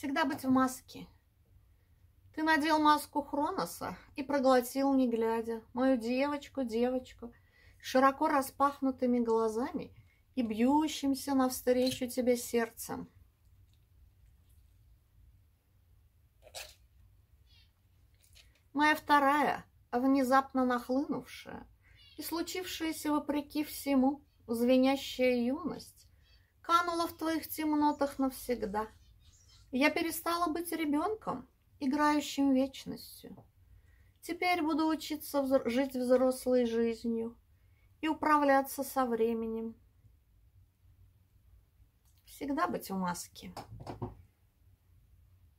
Всегда быть в маске. Ты надел маску Хроноса и проглотил, не глядя, мою девочку, широко распахнутыми глазами и бьющимся навстречу тебе сердцем. Моя вторая, внезапно нахлынувшая и случившаяся вопреки всему звенящая юность канула в твоих темнотах навсегда. Я перестала быть ребенком, играющим вечностью. Теперь буду учиться жить взрослой жизнью и управляться со временем. Всегда быть в маске.